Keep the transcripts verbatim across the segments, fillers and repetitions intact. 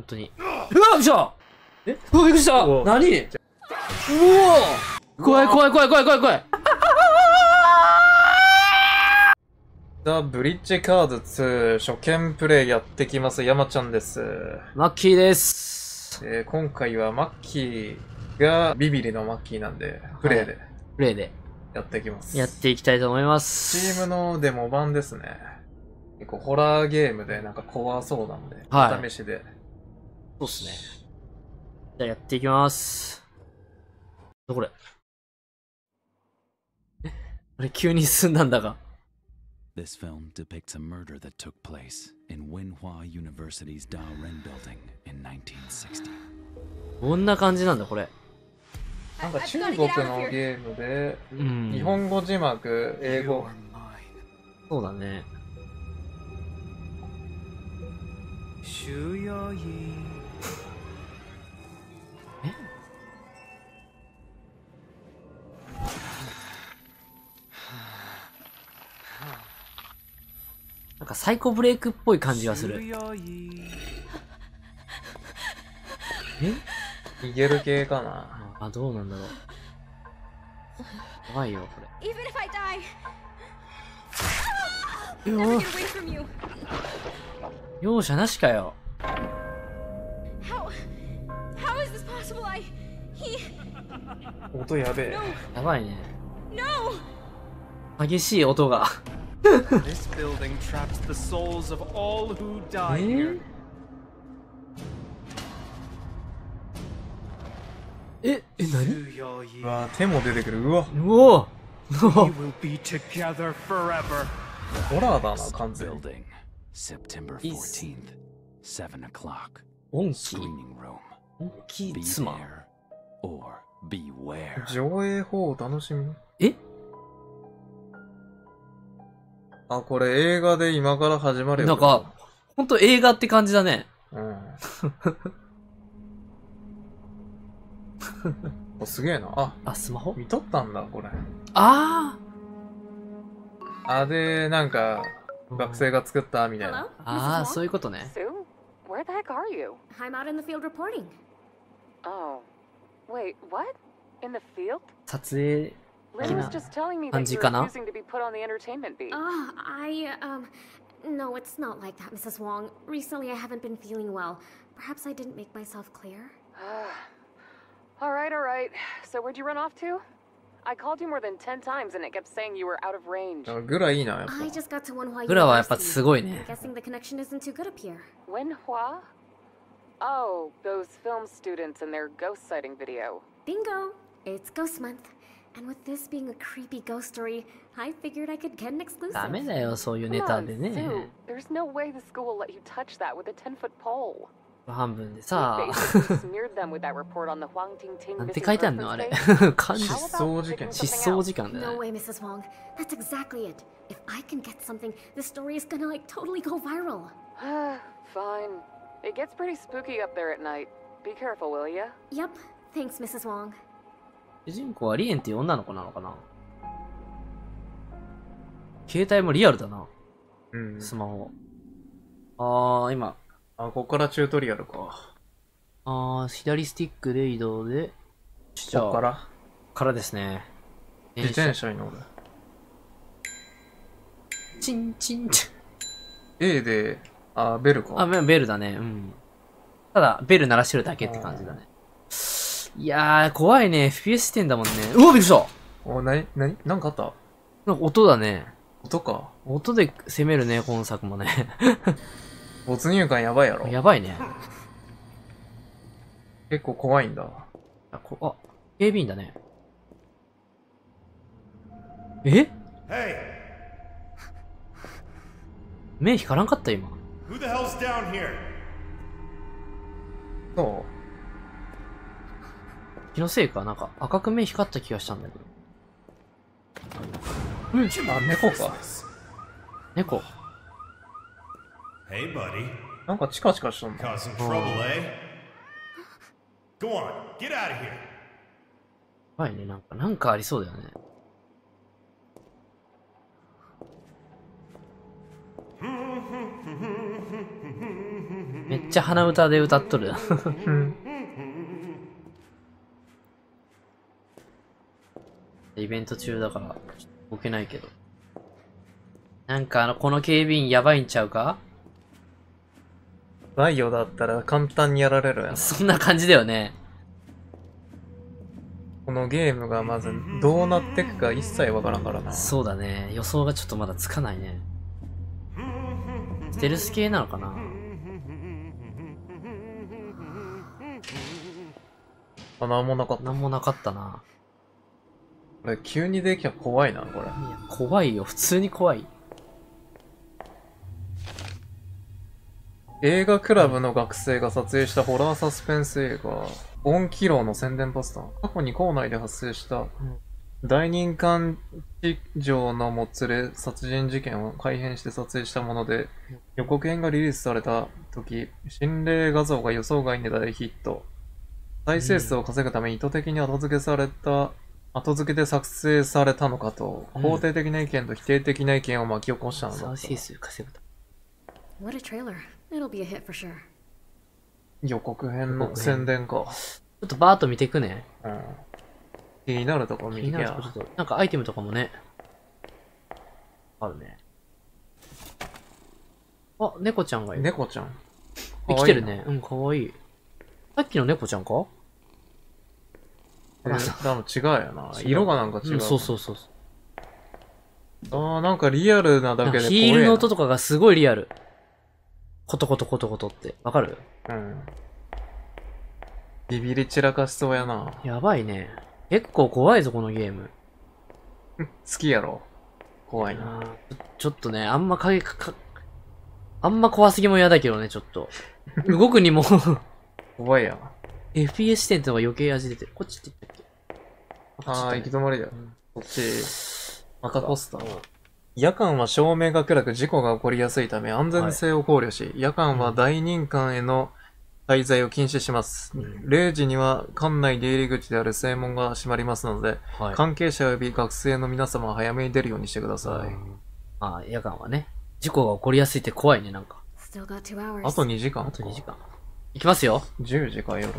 本当に。うわびっくりした。えうわびっくりした。何？うお怖い怖い怖い怖い怖い怖い。 ザ・ブリッジカードツー初見プレイやってきます。山ちゃんです。 マッキーです。 えー、今回はマッキーがビビリのマッキーなんで、プレイで、はい、 プレイでやっていきます。 やっていきたいと思います。 チームのデモ版ですね。結構ホラーゲームでなんか怖そうなので、 はい、 お試しで。 そうっすね。じゃあやっていきます。どこれ？えあれ急に進んだんだが。 This film depicts a murder that took place in Wenhua University's Da-Ren building in nineteen sixty. どんな感じなんだこれ。 なんか中国のゲームで、 うん、 日本語字幕、英語。 そうだね。え？なんかサイコブレイクっぽい感じがする。え？ 逃げる系かな。 あ、どうなんだろう。怖いよこれ。よ容赦なしかよ。 音やべえ。 やばいね。激しい音が。 This building traps the souls of all who die here. ええ、何？ うわ手も出てくる。うわうおホラーだな完全に。 September fourteenth, seven o'clock. 音気 Screening room. 音気妻 or beware. 上映法を楽しみ。 え？ あ、これ映画で今から始まるよ。 なんか、ほんと映画って感じだね。 うん。おすげえな。あ、 あ、スマホ見とったんだ、これ。 ああ。あ、で、なんか、学生が作ったみたいな。 ああ、そういうことね。 Sue? Where the heck are you? I'm out in the field reporting. Oh. Wait, what? In the field? 撮影 Lynn was just telling me that 感じ you か were な refusing to be put on the entertainment beat. Ah, I, um, no, it's not like that, Missus Wong. Recently I haven't been feeling well. Perhaps I didn't make myself clear. Alright, alright. So where'd you run off to? I called you more than ten times and it kept saying you were out of range. グラいいな、やっぱ。 I just got to Wenhua グラはやっぱすごいね。 Guessing the connection isn't too good up here. Wenhua? Oh, those film students and their ghost sighting video. Bingo! It's Ghost Month. And with this being a creepy ghost story, I figured I could get an exclusive. ダメだよ、そういうネ Come タ on, で Sue. ね。 There's no way the school will let you touch that with a ten-foot pole. 半分で We さ basically smeared them with that report on the Huang Tingting なんて missing 書いてあんのあ persons れ case. 漢字 How 失 about 踪事件。 picking 失 something 踪 else? 時間だ No ね。 way, Missus Wong. That's exactly it. If I can get something, this story is gonna like totally go viral. Fine. It gets pretty spooky up there at night. Be careful, will ya? Yep. Thanks, Missus Wong. 主人公はリエンっていう女の子なのかな。携帯もリアルだな。 うん。 スマホ。あー、今。 あ、ここからチュートリアルか。 あー、左スティックで移動で。 ここからからですね。 自転車に乗る。 チンチンチン。 A で、あ、ベルか。 あ、ベルだね。うん。ただ、ベル鳴らしてるだけって感じだね。いやー、怖いね。エフピーエス 視点だもんね。うわ、びっくりした。 お、なに、なになんかあった？ なんか音だね。 音か。 音で攻めるね、今作もね。 没入感やばいやろ。 やばいね。 結構怖いんだ。 あ、こあ、警備員だね。え？目光らんかった今。 Who the hell's down here? そ気のせいかなんか赤く目光った気がしたんだけど。 うん。あ、猫か。 猫。 Hey, buddy. なんかチカチカしとんだ。 Causing trouble, eh? Go on, get out of here. やばいね、なんか、なんかありそうだよね。 めっちゃ鼻歌で歌っとる。イベント中だから、ちょっと動けないけど。なんかあの、この警備員やばいんちゃうか？ バイオだったら簡単にやられるやな。 そんな感じだよね。 このゲームがまずどうなってくか一切わからんからな。 そうだね。予想がちょっとまだつかないね。ステルス系なのかな？ あ、なんもなかった。 なんもなかったな。 これ急にできたら怖いな、これ。 いや、怖いよ。普通に怖い。 映画クラブの学生が撮影したホラーサスペンス映画、オンキローの宣伝ポスター。過去に校内で発生した大人館地上のもつれ殺人事件を改編して撮影したもので、予告編がリリースされた時、心霊画像が予想外に大ヒット。再生数を稼ぐために意図的に後付けされた、後付けで作成されたのかと、肯定的な意見と否定的な意見を巻き起こしたのだった。 再生数稼ぐた What a trailer. It'll be a hit for sure. 予告編の宣伝か。 ちょっとバーッと見てくね。 うん。気になるとこ見気にてきゃなるとこちょっと、なんかアイテムとかもね。あるね。あ、猫ちゃんがいる。 猫ちゃん。 生きてるね。うん、かわいい。さっきの猫ちゃんか？ えー、多分違うよな。色がなんか違う。 うん、そうそうそう。 ああ、なんかリアルなだけで怖いな。 ヒールの音とかがすごいリアル。コトコトコトコトって。わかる？ うん。ビビり散らかしそうやな。 やばいね。結構怖いぞ、このゲーム。 好きやろ。怖いな。 ちょっとね、あんま影か、か、あんま怖すぎも嫌だけどね、ちょっと。動くにも怖いや。 エフピーエス 視点ってのが余計味出てる。こっちって言ったっけ？ ああ、行き止まりだよ。 うんこっち。またポスター。夜間は照明が暗く事故が起こりやすいため安全性を考慮し、はい、夜間は大人館への滞在を禁止します。うん、れいじには館内出入り口である正門が閉まりますので、はい、関係者及び学生の皆様は早めに出るようにしてください。 ああ、夜間はね。事故が起こりやすいって怖いね、なんか。 あとにじかん。 あとにじかん。いきますよ。 じゅうじか、夜の。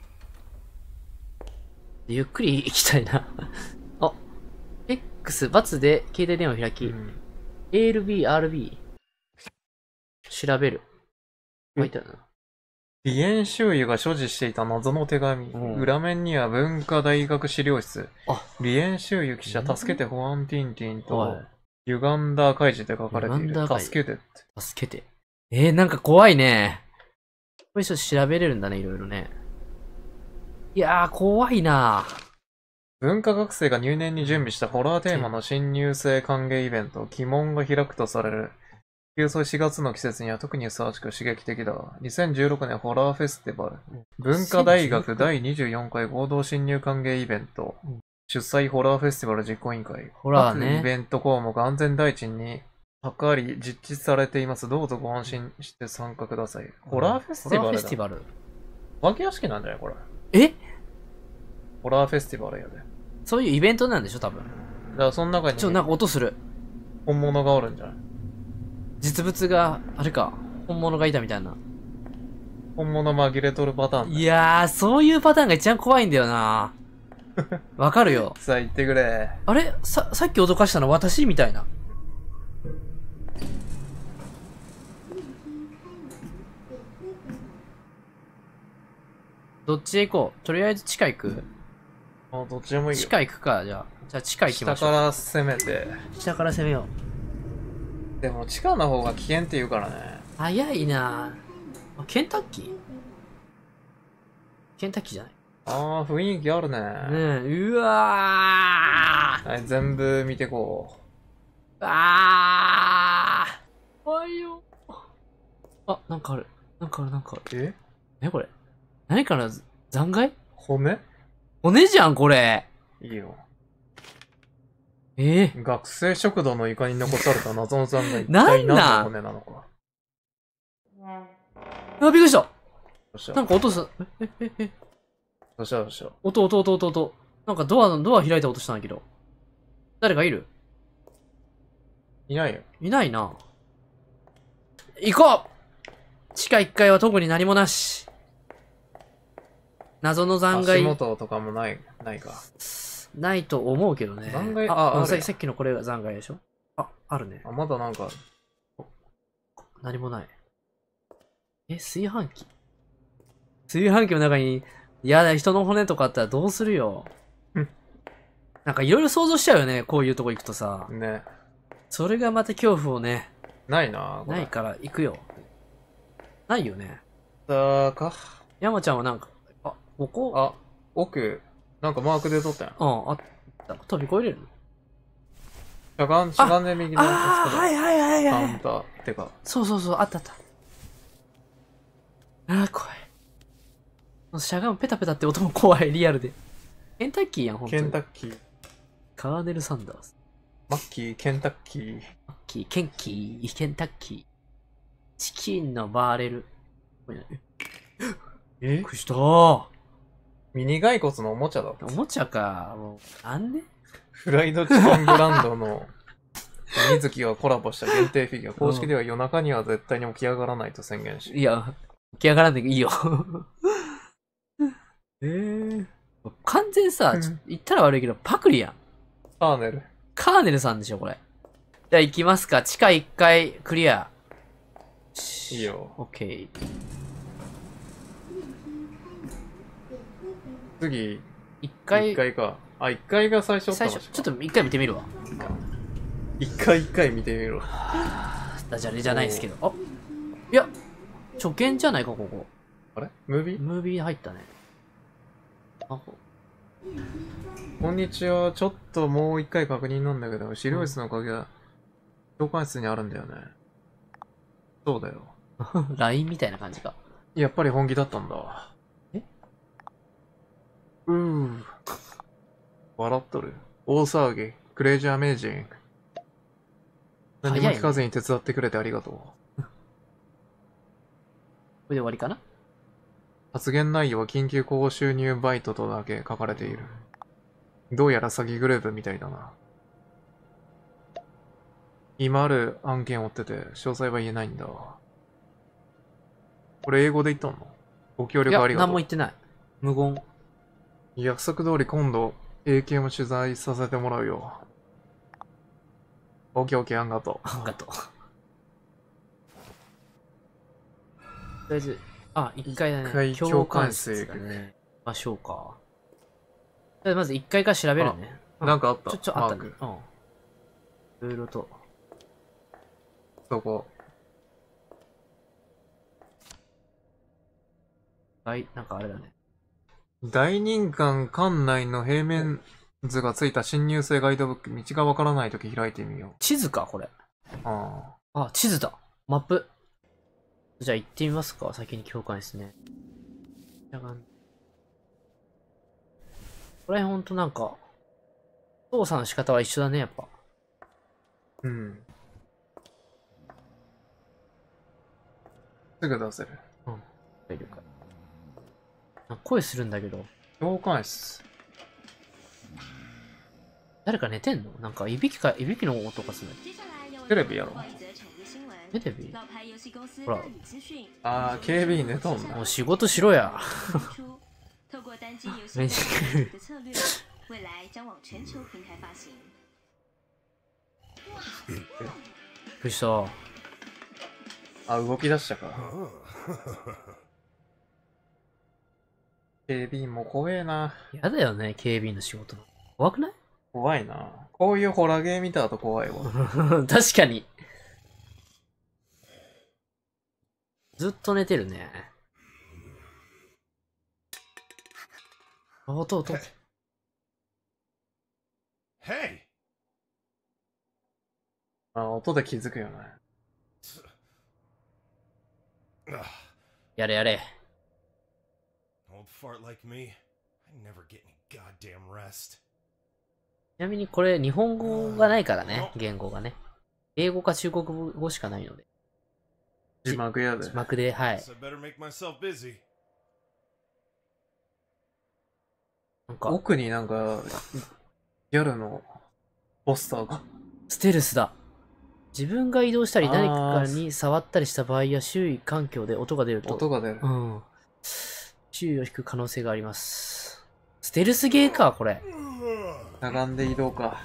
ゆっくり行きたいな。あ、X、×で携帯電話を開き、うん、エーエルビー、アールビー。調べる。書いてあるな。 李延周油が所持していた謎の手紙。うん、裏面には文化大学資料室。李延周油記者、助けてホアンティンティンと、ユガンダー開示って書かれている。助けてって。 助けて。えー、なんか怖いね。これちょっと調べれるんだね、いろいろね。いやー、怖いなー。 文化学生が入念に準備したホラーテーマの新入生歓迎イベント、鬼門が開くとされる。急走しがつの季節には特にふさわしく刺激的だ。にせんじゅうろくねんホラーフェスティバル。文化大学だいにじゅうよんかい合同新入歓迎イベント。主催ホラーフェスティバル実行委員会。 ホラーね。 各イベント項目安全第一に測り実施されています。どうぞご安心して参加ください。ホラーフェスティバルだ。ホラーフェスティバル。お化け屋敷なんじゃないこれ。 えホラーフェスティバルやで。 そういうイベントなんでしょ多分。 だからその中に。 ちょ、なんか音する。 本物がおるんじゃない実物が、あれか。本物がいたみたいな。 本物紛れとるパターン。 いやー、そういうパターンが一番怖いんだよなわかるよ。 さあ言ってくれ。 あれさ、さっき脅かしたの私みたいな。どっちへ行こうとりあえず地下行くあ、どっちでもいいよ。 地下行くか、じゃあ。じゃあ地下行きましょう。 下から攻めて。 下から攻めよう。でも地下の方が危険って言うからね。 早いなぁ。ケンタッキーケンタッキーじゃないああ、雰囲気あるね。ねえ、うわー。 はい、全部見てこう。あー。怖いよ。あ、なんかある。なんかある、なんかある。 ええ、これ。何かな残骸骨骨じゃん、これ。 いいよ。 えー、 学生食堂の床に残された謎の残骸。 なんなん何の骨なのか。 あ、びっくりした。 どうしたなんか音す、え、え、え、え。 どうしたどうした音、音、音、音、音。なんかドアの、ドア開いた音したんだけど。誰かいるいないよ。 いないな。 行こう地下いっかいは特に何もなし。謎の残足骸、 元とかもない、ないか。 ないと思うけどね。 残骸あ、 ああるささっきのこれが残骸でしょ。あ、あるね。 あ、まだなんか、 何もない。え、炊飯器炊飯器の中に、いやだ、人の骨とかあったらどうするよ。 うんなんかいろいろ想像しちゃうよね、こういうとこ行くとさ。 ね。 それがまた恐怖をね、 ないなこれないから行くよ。ないよね。 だか。 山ちゃんはなんか、あ、ここあ、奥、なんかマークで撮ったやん。 うん、あった。飛び越えれるのしゃがん、しゃがんで右のああ、はいはいはいカはい。 ウンター。てか、 そうそうそう、あったあった。ああ、怖い。しゃがむペタペタって音も怖い、リアルで。ケンタッキーやん、ほんとに。 ケンタッキー、 カーネル・サンダース。 マッキー、ケンタッキー。 マッキー、ケンキー、ケンタッキー。チキンのバーレル。 えびっくりしたー。 ミニ骸骨のおもちゃだった。 おもちゃか。もう、なんでフライドチキンブランドの水木がコラボした限定フィギュア。公式では夜中には絶対に起き上がらないと宣言し。 いや、起き上がらんでいいよ。えー。完全さ、ちょ言ったら悪いけど、パクリやん。 カーネル。 カーネルさんでしょ、これ。じゃあ行きますか。地下いっかいクリア。 いいよ。 オッケー。 次、 いっかい、 一回か。あ、一回が最初だったの最初、ちょっといっかい見てみるわ。 一回一回見てみろ。 ダジャレじゃないですけど。あ、いや、初見じゃないか、ここ。 あれムービームービー入ったね。あ、 こんにちは。ちょっともう一回確認なんだけど、資料室の鍵は、教官室にあるんだよね。そうだよ。 ライン みたいな感じか。 やっぱり本気だったんだ。 えうー。笑っとる。大騒ぎ。クレイジーアメージング。何も早いね聞かずに手伝ってくれてありがとう。 これで終わりかな。 発言内容は緊急高収入バイトとだけ書かれている。どうやら詐欺グループみたいだな。今ある案件を追ってて、詳細は言えないんだ。これ英語で言ったの？ご協いや、 力ありがとう。 何も言ってない。無言。 約束通り今度、エーケー も取材させてもらうよ。オッケーオッケー、あんがとう。 ありがとう。とりあえず、あ、一回だね。 一回教官室だね。ましょうか。じゃあまず一回から調べるね。 なんかあった。 ちょ、ちょ、あったねマーク。 うん。いろいろと。 そこ。 はい、なんかあれだね。 大人館館内の平面図がついた侵入性ガイドブック、道がわからないとき開いてみよ地図か、これ。 う。ああ、地図だ。マップ。じゃあ行ってみますか。先に教官室ね。ここら辺ほんとなんか、操作の仕方は一緒だね、やっぱ。 あ。うん。すぐ出せる。 いるからなんか声するんだけど。 教官室。 誰か寝てんのなんか、いびきか、いびきの音がする。 テレビやろ。 テレビほら。 あー、警備員寝とんな。 もう仕事しろや。めびっくりした。 あ、動き出したか。警備員も怖えな。 やだよね、警備員の仕事。怖くない怖いな。こういうホラーゲー見た後怖いわ。 確かに。ずっと寝てるね。あ、音、音。 Hey! あ、音で気づくよね。 Ugh, やれやれ。 old fart like me. I never get any goddamn rest. ちなみにこれ日本語がないからね、言語がね。英語か中国語しかないので。 字幕やで字。幕で、はい。 Guess I better make myself busy. なんか、 奥になんか、ギャルのポスターが。 ステルスだ。 自分が移動したりあー何かに触ったりした場合や周囲環境で音が出ると、 音が出る。 うん。注意を引く可能性があります。ステルスゲーか、これ。 しゃがんで移動か。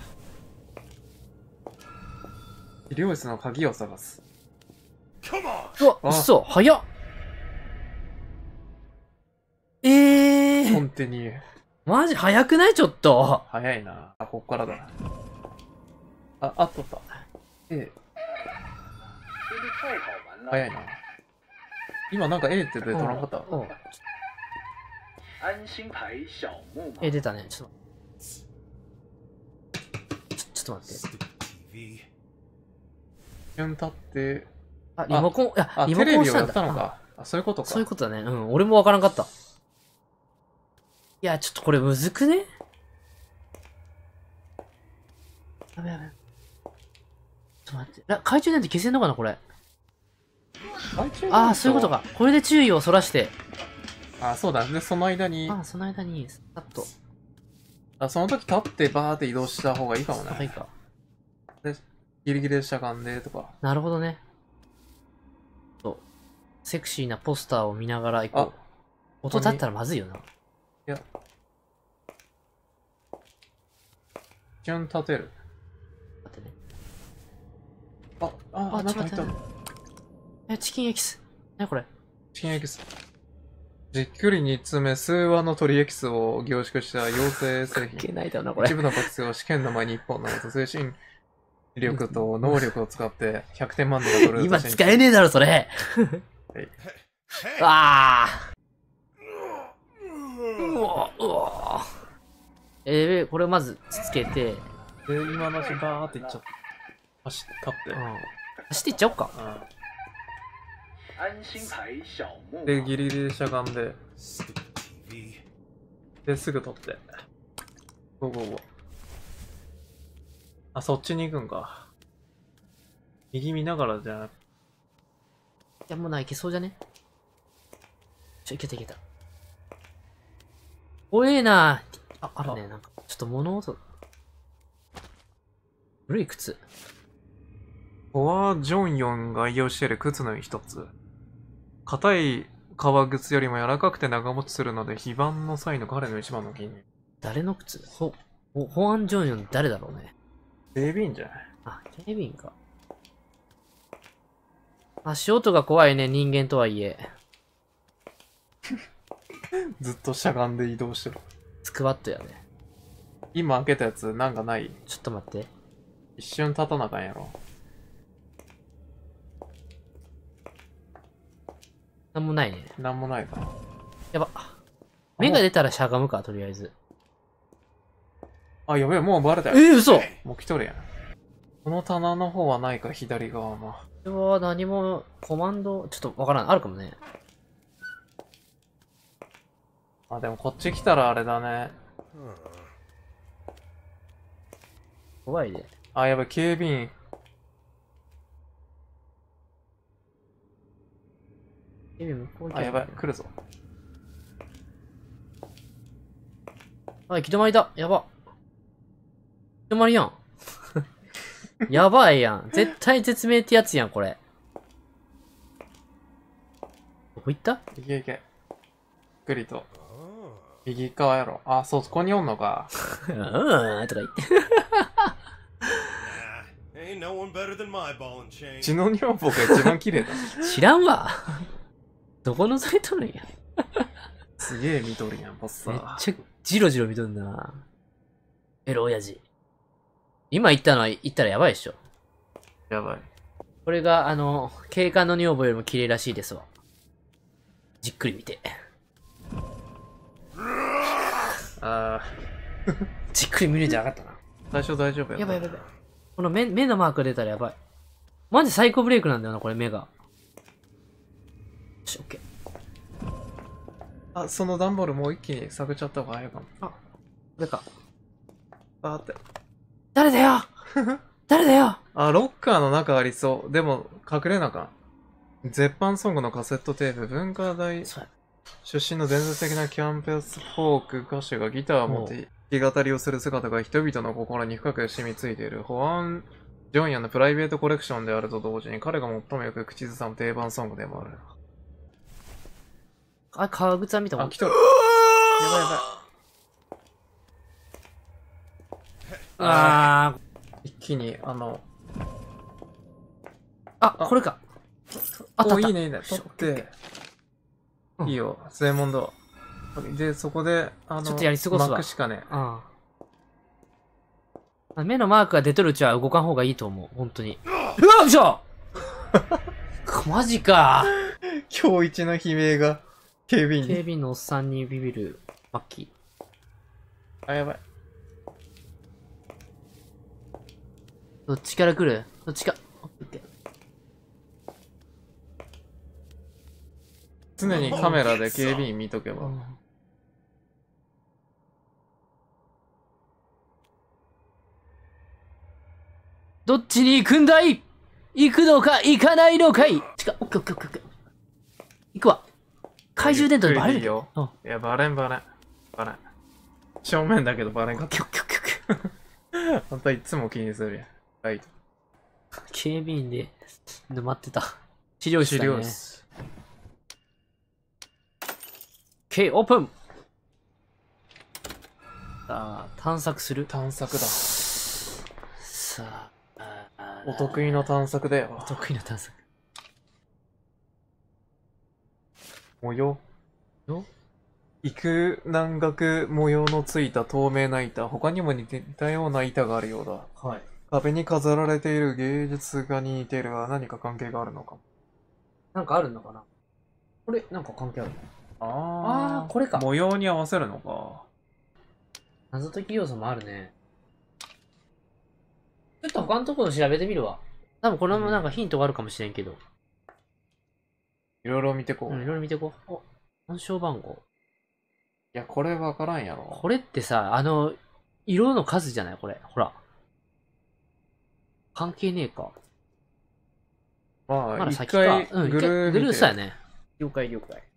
治療室の鍵を探す。 うわ、 あ嘘、早っ。ええー、 コンティニュー。 マジ早くないちょっと。 早いな。あ、こっからだ。あ、あったあった。A。早いな。今なんか A って出てなかった。 うん。え、出たね。ちょっと。ちょ、ちょっと待って。 Stupid T V. 一瞬経って、 あ、リモコン、いや、 あ、 リモテレビをやコンしたんだ。 ったのか。あ、そういうことか。 そういうことだね。うん。俺もわからんかった。いや、ちょっとこれむずくね？やべやべ。ちょっと待って。ら懐中電灯消せんのかなこれ。ああ、そういうことか。これで注意をそらして。 あ、そうだ。で、その間に、 ああ、その間に、さっと。 あ、その時立ってバーって移動した方がいいかもね。 あ、いいか。 で、ギリギリでしゃがんでとか。 なるほどね。そう。セクシーなポスターを見ながら行こう。音立ったらまずいよな。 いや。一瞬立てる。 待ってね。 あ、あ、 あ、 なんか入った。 え、チキンエキス。なにこれ。 チキンエキス。じっくり煮詰め、数話の鶏エキスを凝縮した妖精製品。 いけないだろうな、これ一。部のボックスを試験の前に一本などと精神力と能力を使ってひゃくてん満点が取れる今使えねえだろ、それ。 はいああ。うわ、うわ。えー、これをまずつけて、 で、今のうちバーっていっちゃった。走って、立って。 うん。走っていっちゃおうか。 うん。で、ギリギリでしゃがんで、 Stupid T V. で、すぐ取って。ゴーゴーゴー。あ、そっちに行くんか。右見ながらじゃなくて。 いや、もうない、いけそうじゃね？ちょ、いけたいけた。怖えな。あ、あるね、なんか。ちょっと物音。古い靴。 フォア・ジョンヨンが愛用している靴の一つ。硬い革靴よりも柔らかくて長持ちするので、非番の際の彼の一番の気に入り。 誰の靴？ほ、ほ、ホアン・ジョンヨン誰だろうね。 警備員じゃない？ あ、警備員か。足音が怖いね、人間とはいえ。 ずっとしゃがんで移動してる。 スクワットやね。 今開けたやつなんかない？ ちょっと待って。 一瞬立たなあかんやろ。 なんもないね。 なんもないか。 やば。目が出たらしゃがむか、とりあえず。 あ、やべえ、もうバレたよ。 えー、嘘！ もう来とるやん。この棚の方はないか、左側の。 これは何も、コマンド、ちょっとわからん。あるかもね。 あ、でもこっち来たらあれだね。 怖いで。 あ、やべえ、警備員。 警備員向こう行けあ、やばい、来るぞ。 あ、行き止まりだ。やば。行き止まりやん。やばいやん。絶対絶命ってやつやん、これ。どこ行った？ いけいけ。ゆっくりと。右側やろ。あ、そう、そこにおんのか。 うーん、とか言って。 Ain't no one better than my ball and chain. 血の女房が一番綺麗だ。 知らんわ。どこ覗いとるんや。 すげえ見とるやん、ボスめっさ。 ちゃ、ジロジロ見とるんだな。エロ親父。今言ったのは、言ったらやばいでしょ。 やばい。 これが、あの、警官の女房よりも綺麗らしいですわ。じっくり見て。 あー、 じっくり見るんじゃなかったな。 最初大丈夫や。 やばいやばいやばい。この目、目のマークが出たらやばい。マジサイコブレイクなんだよな、これ目が。よし、オッケー。 あ、その段ボールもう一気に探っちゃった方が早いかも。 あ、これか。 バーって。 誰だよ誰だよあ、ロッカーの中ありそう。でも、隠れなあかん。絶版ソングのカセットテープ、文化大そうや。 出身の伝説的なキャンパスフォーク歌手がギターを持って弾き語りをする姿が人々の心に深く染みついている。ホアン・ジジョンヤンのプライベートコレクションであると同時に、彼が最もよく口ずさむ定番ソングでもある。 あ、革靴は見たこあ、 と来とる。やばいやばい。 あー。 一気に、あの、 あ、これか。あったあった。 おいいねいいね。取って、 うんいいよ。正門だ。で、そこで、あの、 ちょっとやり過ごすわマックしかね。 ああ。目のマークが出とるうちは動かん方がいいと思う。本当に。うわっしょマジか。 今日一の悲鳴が、警備員に。 警備員のおっさんにビビるマッキー。 あ、やばい。 どっちから来るどっちか。オッケー。 常にカメラで警備員見とけば。 どっちに行くんだい行くのか行かないのかい近っ、オッケーオッケーオッケー。行くわ。懐中電灯でバレるいいよ。 うん。 いや、バレんバレん。バレん。正面だけどバレんかった。 オッケーオッケーオッケーオッケー。 本当はいつも気にするやん。ライト。 警備員で沼ってた。資料室資だね。 料室。 OK、オープン。さあ、探索する。 探索だ。 さあ、あお得意の探索だよ。 お得意な探索。 模様。 よ幾何学模様のついた透明な板。他にも似たような板があるようだ。 はい。 壁に飾られている芸術画に似ているが何か関係があるのかも。 なんかあるのかなこれ、なんか関係あるああーこれか模様に合わせるのか。 謎解き要素もあるね。ちょっと他のところ調べてみるわ。多分これもなんかヒントがあるかもしれんけど。 いろいろ見てこう。 うん、いろいろ見ていこう。お、暗証番号。 いや、これわからんやろ。 これってさ、あの、色の数じゃないこれ。ほら。関係ねえか。 まあ、一まだ先か。 回うん、 グルー見て、 グルーさやね。了解了解。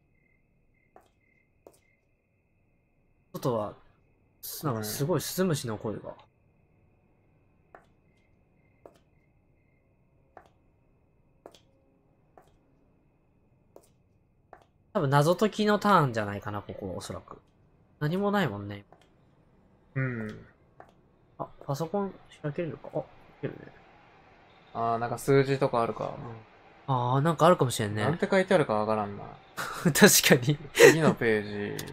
外は、なんかすごいスズムシの声が。多分謎解きのターンじゃないかな、ここ、おそらく。何もないもんね。 うん。 あ、パソコン開けれるかあ、開けるね。 ああ、なんか数字とかあるか。 ああ、なんかあるかもしれんね。 なんて書いてあるかわからんな。 確かに。 次のページ。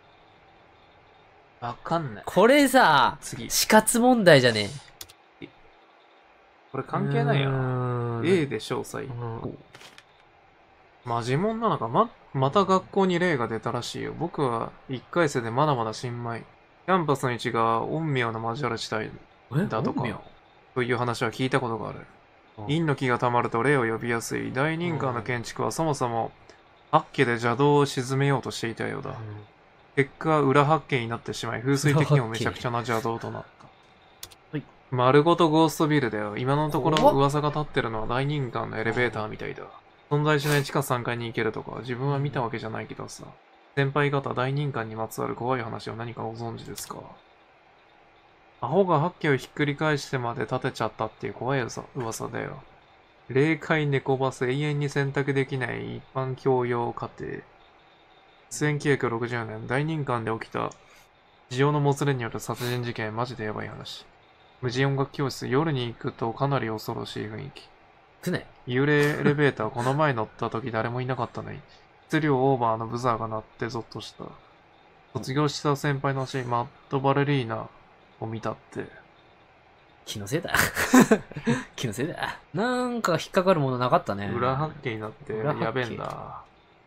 わかんない。 これさ、 次。 死活問題じゃねえ。 これ関係ないやうな。 ーん A で詳細。 うんマジモンなのかま、また学校に例が出たらしいよ。僕はいっかい生でまだまだ新米。キャンパスの位置が陰陽の交わる地帯えだとか本名、 という話は聞いたことがある。 うん陰の気が溜まると霊を呼びやすい。大人館の建築はそもそも八家で邪道を鎮めようとしていたようだ。結果、裏八家になってしまい、風水的にもめちゃくちゃな邪道となった。 はい丸ごとゴーストビルだよ。今のところ怖っ噂が立ってるのは大人館のエレベーターみたいだ。存在しない地下さんがいに行けるとか、自分は見たわけじゃないけどさ。先輩方、大人館にまつわる怖い話を何かご存知ですか？アホが八家をひっくり返してまで建てちゃったっていう怖い噂だよ。霊界猫バス永遠に選択できない一般教養家庭。せんきゅうひゃくろくじゅうねん、大人館で起きたジオのもつれによる殺人事件、マジでやばい話。無人音楽教室、夜に行くとかなり恐ろしい雰囲気。 くね。 幽霊エレベーター、この前乗った時誰もいなかったのに、質量オーバーのブザーが鳴ってゾッとした。卒業した先輩の足、マッドバレリーナを見たって。 気のせいだ。気のせいだ。なんか引っかかるものなかったね。 裏八景になって裏八景やべえんだ。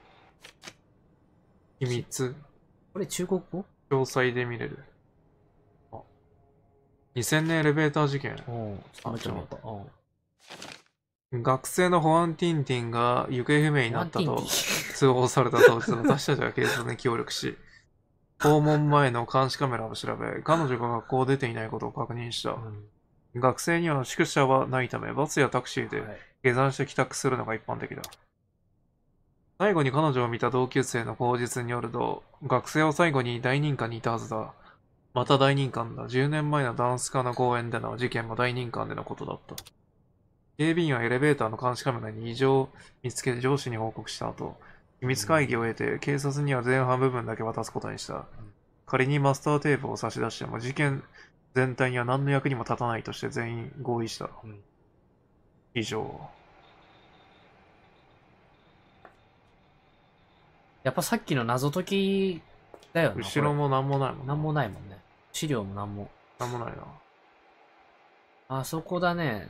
秘密、 これ中国語詳細で見れる。あにせんねんエレベーター事件。 うん。ちょっと待って待って学生のホアンティンティンが行方不明になったとホアンティンティ通報された当日、私たちは警察に協力し、訪問前の監視カメラを調べ、彼女が学校を出ていないことを確認した。 うん学生には宿舎はないため、バスやタクシーではい下山して帰宅するのが一般的だ。最後に彼女を見た同級生の口実によると、学生は最後に大人館にいたはずだ。また大人館だ。じゅうねんまえのダンス科の公園での事件も大人館でのことだった。 警備員はエレベーターの監視カメラに異常を見つけ上司に報告した後、秘密会議を得て警察には前半部分だけ渡すことにした。仮にマスターテープを差し出しても事件全体には何の役にも立たないとして全員合意した。 うん、 以上。 やっぱさっきの謎解きだよな。 後ろも何もないもん。 何もないもんね。資料も何も。 何もないな。 あそこだね。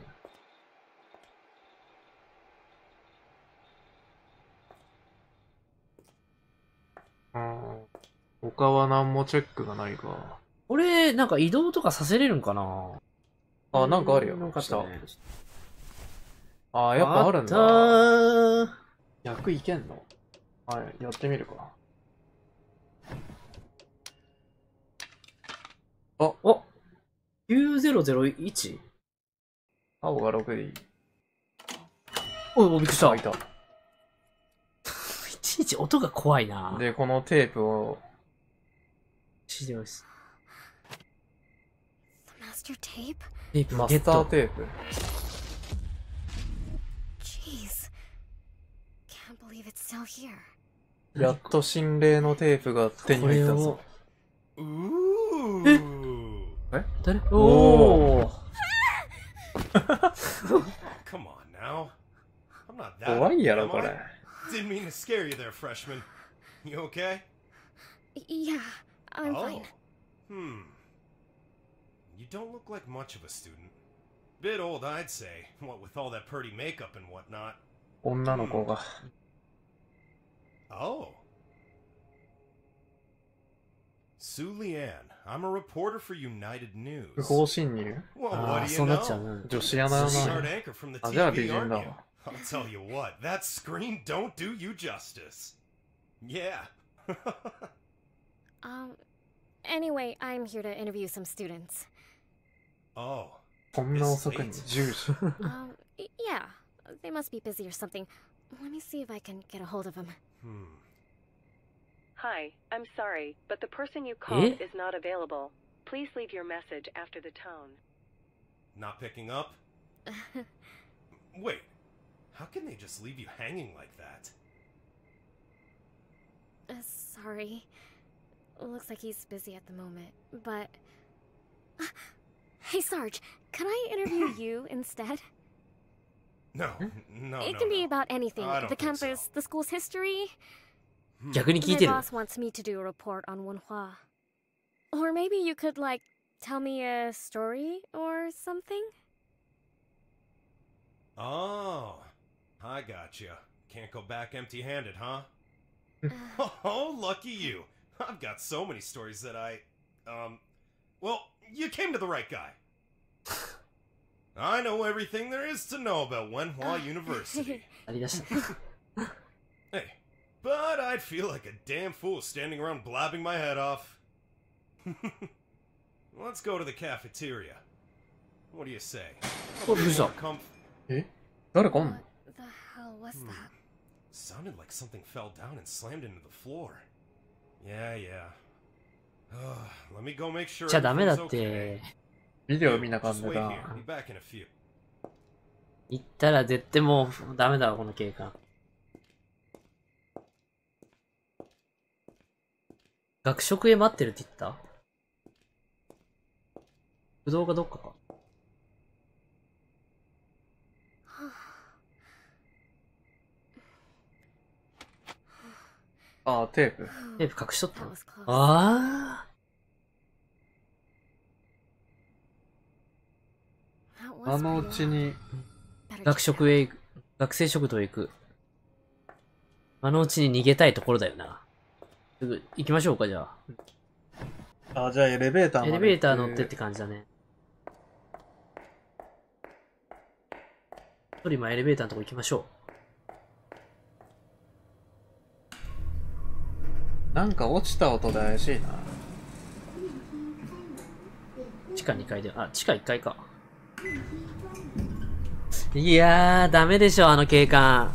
うん。他は何もチェックがないか。 これ、なんか移動とかさせれるんかな。 あ、なんかあるよ。 なんかあったね。 あ、やっぱあるんだ。 あったー。 役いけんの？はい、やってみるか。あ、 お !きゅうぜろぜろいち? 青がろくでいい。 おい、おいびっくりした。 あ、いた。 いちいち音が怖いな。 で、このテープを。 資料です。 Master tape? テープマスターテープ。 Jeez. Can't believe it's still here. やっと心霊のテープが手に入ったぞ。 うー。 え？ 誰？おー。 Come on now. I'm not that. 怖いやろ、 am こ I? れ。 Didn't mean to scare you there, freshman. You okay? Yeah, I'm oh. fine. Hmm. You don't look like much of a student. Bit old, I'd say. What with all that pretty makeup and whatnot. 女の子が。 Oh. Sue Leanne, I'm a reporter for United News. 不法侵入？ Well, あ what あ、 do そ you うなっちゃう know? な。 女子アナだ Smart な。 anchor from the あ、じゃあ T 美 V, 人 aren't だ you? わ。 I'll tell you what, that screen don't do you justice. Yeah. Um, anyway, I'm here to interview some students. Oh. こんな遅くにじゅうじ。 Um, y- yeah, they must be busy or something. Let me see if I can get a hold of them. Hmm. Hi, I'm sorry, but the person you called Eh? is not available. Please leave your message after the tone. Not picking up? Wait. How can they just leave you hanging like that? Uh, sorry. Looks like he's busy at the moment, but... Hey, Sarge, can I interview you instead? No, no, It no, can be no. about anything. I don't The think so. campus, the school's history. Hmm. 逆に聞い My てる。 boss wants me to do a report on Wenhua. Or maybe you could, like, tell me a story or something? Oh, I gotcha. Can't go back empty-handed, huh? Oh, lucky you. I've got so many stories that I... Um... Well, you came to the right guy. I know everything there is to know about Wenhua University. ありだした。 Hey, but I'd feel like a damn fool standing around blabbing my head off. Let's go to the cafeteria. What do you say? お、びっくりした。 Comf- え？誰かおんの？ What the hell was that? Sounded like something fell down and slammed into the floor. Yeah, yeah. Uh, let me go make sure じゃダメだっ everything's て okay.。 ビデオ見なかっ Just た wait な。 here. Be back in a few. 行ったら絶対もうダメだわ、この警官。学食へ待ってるって言った？ぶどうがどっかか。 あー、テープ。 テープ隠しとった That の？ was close. あ That was あのう pretty ち loud. に、 Better あ、 check 学 it 食へ行く。学生食堂へ行く。あのうちに逃げたいところだよな。すぐ行きましょうか、じゃあ。 あ、じゃあエレベーターまでエレベーター乗ってって感じだね。一人もエレベーターのとこ行きましょなんか落ちた音で怪しいな。 う。地下にかいで、あ、地下いっかいか。いやー、ダメでしょ、あの警官。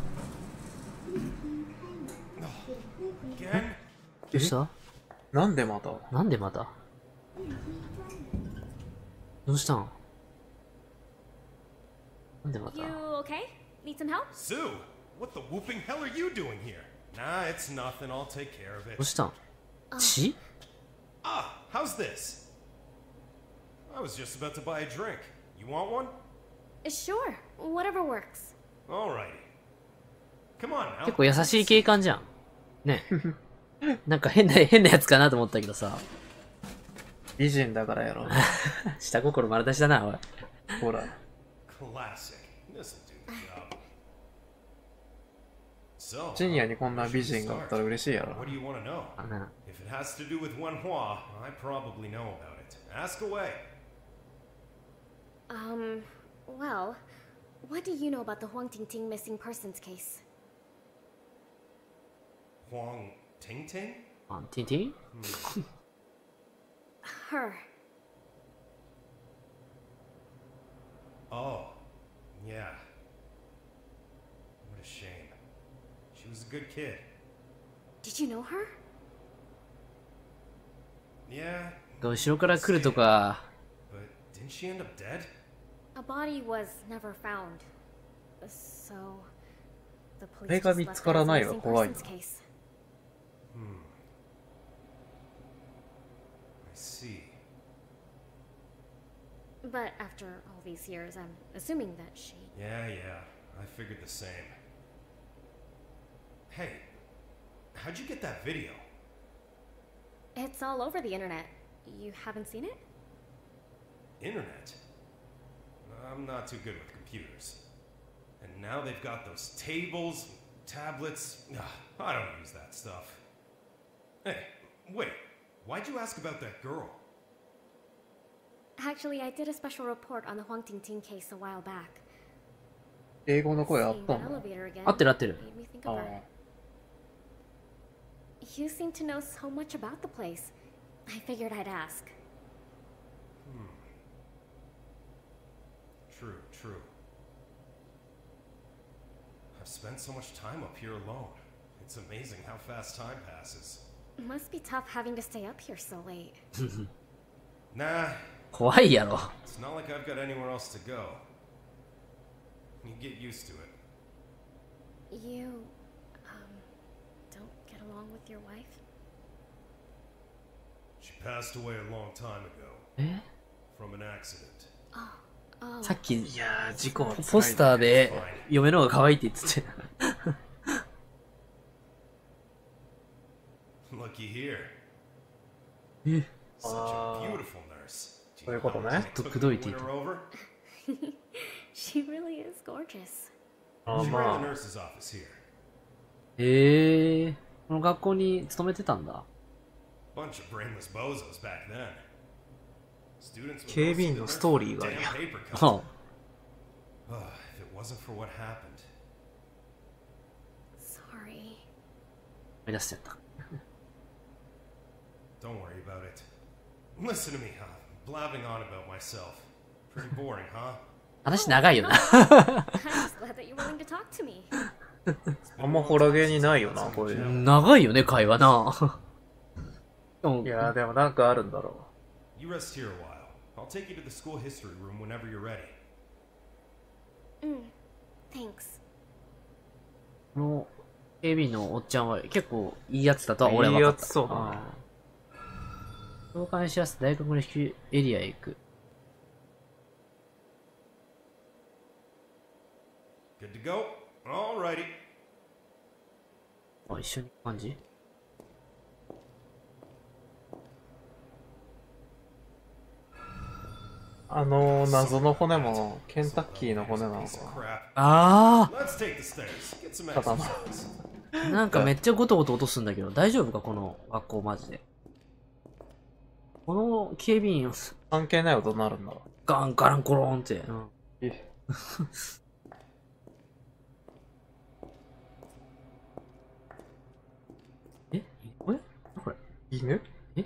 Again? どうした？ なんでまた？ なんでまた？どうしたん？ なんでまた You okay? Need some help? Sue, what the whooping hell are you doing here? Nah, it's nothing. I'll take care of ど it. うしたん？血？ Ah, how's this? I was just about to buy a drink. You want one? Sure, whatever works. Alrighty. Come on now. 結構優しい警官じゃん。ね。なんか変な、変なやつかなと思ったけどさ。 美人だからやろ。 下心丸出しだな、おい。 ほら。 Classic. This'll do the job. So, ジュニアにこんな美人があったら嬉しいやろ。 what do you want to know? あな If it has to do with Wenhua, I probably know about it. Ask away. Um, well, what do you know about the Huang Tingting missing persons case? Huang Tingting? あ、ティンティン？ Her. Oh, yeah. What a shame. She was a good kid. Did you know her? Yeah, 後ろから来るとか。 but didn't she end up dead? A body was never found. So, the これ police が just 見 left つ it から as な a いわ、 missing 怖い persons な。 case. I see. But after all these years, I'm assuming that she... Yeah, yeah. I figured the same. Hey, how'd you get that video? It's all over the internet. You haven't seen it? Internet? I'm not too good with computers. And now they've got those tables, tablets. Ugh, I don't use that stuff. Hey, wait. Why'd you ask about that girl? Actually, I did a special report on the Huang Tingting case a while back. 英語の声あっ Seeing た that の？ elevator again 合ってる合ってる。 made me think あ of あ her. You seem to know so much about the place. I figured I'd ask. True, true. I've spent so much time up here alone. It's amazing how fast time passes. Must be tough having to stay up here so late. Nah, 怖いやろ。 it's not like I've got anywhere else to go. You get used to it. You, um, don't get along with your wife? She passed away a long time ago え？ from an accident. Oh, さっき、 いやー、事故は辛いね。 ポスターで嫁の方が可愛いって言ってて。 Looky here. え？ Such a beautiful nurse. Do そうい you うこと know ね。 how I took くどい the ていた。 winter over? she really is gorgeous. あ She ま ran あ the nurse's office here. へえ。この学校に勤めてたんだ。 Bunch of brainless bozos back then. Students would 警 go 備 see 員 the の nurse ストー for リーがある damn やん。 paper は cuts. あ。 Ugh, if it wasn't for what happened. Sorry. 思い出しちゃった。 Don't worry about it. Listen to me, huh? Blabbing on about myself. Pretty boring, huh? 話長いよな。 I'm just glad that you're willing to talk to me. あんまホラゲーにないよな、こういうの。 長いよね、会話な。 いやー、でもなんかあるんだろ You rest here a while. I'll take you to the school history room whenever you're ready. Mm, thanks. この警備員のおっちゃんは結構いいやつだとは俺は分かった。 いいやつそうだね。 召喚しやす大学のエリアへ行く。 Good to go? Alrighty. あ、一緒に行く感じ？ あのー、謎の骨もケンタッキーの骨なの Piece か of crap. あ Let's take the stairs. Get some ただの exercise. あ、なんかめっちゃゴトゴト落とすんだけど、大丈夫かこの学校マジで。この警備員、 関係ない音になるんだろガンガランコロンって。うん、 ええこれこれ犬え